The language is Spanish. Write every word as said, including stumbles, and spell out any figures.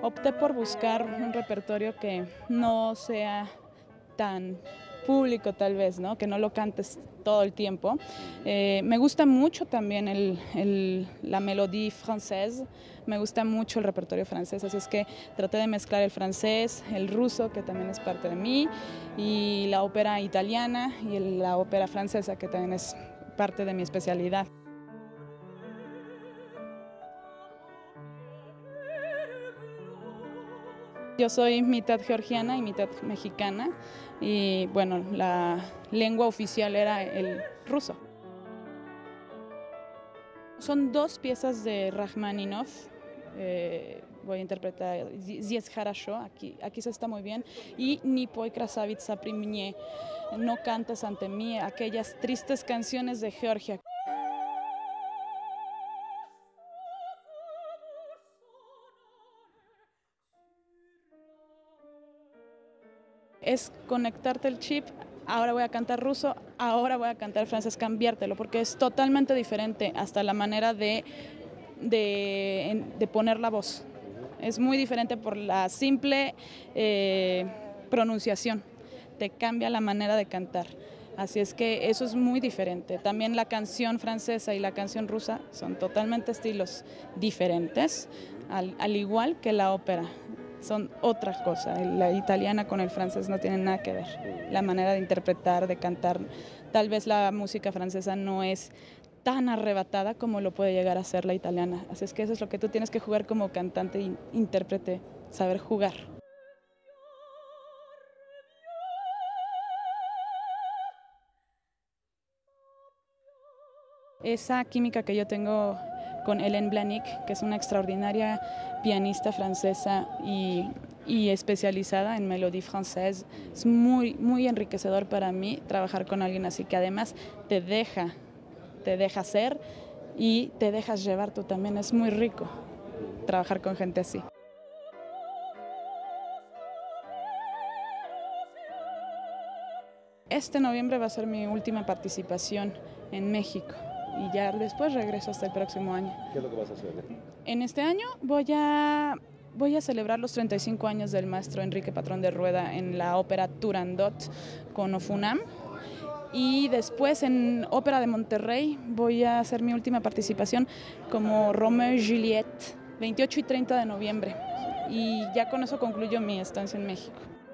opté por buscar un repertorio que no sea tan público tal vez, ¿no? Que no lo cantes todo el tiempo. Eh, me gusta mucho también el, el, la melodía francesa, me gusta mucho el repertorio francés, así es que traté de mezclar el francés, el ruso, que también es parte de mí, y la ópera italiana y el, la ópera francesa, que también es parte de mi especialidad. Yo soy mitad georgiana y mitad mexicana y bueno, la lengua oficial era el ruso. Son dos piezas de Rachmaninoff, eh, voy a interpretar Здесь хорошо, aquí, aquí se está muy bien, y Ni poi krasavitsa pri мне, no cantes ante mí, aquellas tristes canciones de Georgia. Es conectarte el chip, ahora voy a cantar ruso, ahora voy a cantar francés, cambiártelo, porque es totalmente diferente hasta la manera de, de, de poner la voz. Es muy diferente por la simple eh, pronunciación, te cambia la manera de cantar. Así es que eso es muy diferente. También la canción francesa y la canción rusa son totalmente estilos diferentes, al, al igual que la ópera. Son otra cosa, la italiana con el francés no tienen nada que ver, la manera de interpretar, de cantar, tal vez la música francesa no es tan arrebatada como lo puede llegar a ser la italiana, así es que eso es lo que tú tienes que jugar como cantante e intérprete, saber jugar. Esa química que yo tengo con Hélène Blanick, que es una extraordinaria pianista francesa y, y especializada en melodía francesa, es muy, muy enriquecedor para mí trabajar con alguien así, que además te deja, te deja ser y te dejas llevar tú también. Es muy rico trabajar con gente así. Este noviembre va a ser mi última participación en México y ya después regreso hasta el próximo año. ¿Qué es lo que vas a hacer? En este año voy a, voy a celebrar los treinta y cinco años del maestro Enrique Patrón de Rueda en la ópera Turandot con Ofunam. Y después en Ópera de Monterrey voy a hacer mi última participación como Romeo y Juliet, veintiocho y treinta de noviembre. Y ya con eso concluyo mi estancia en México.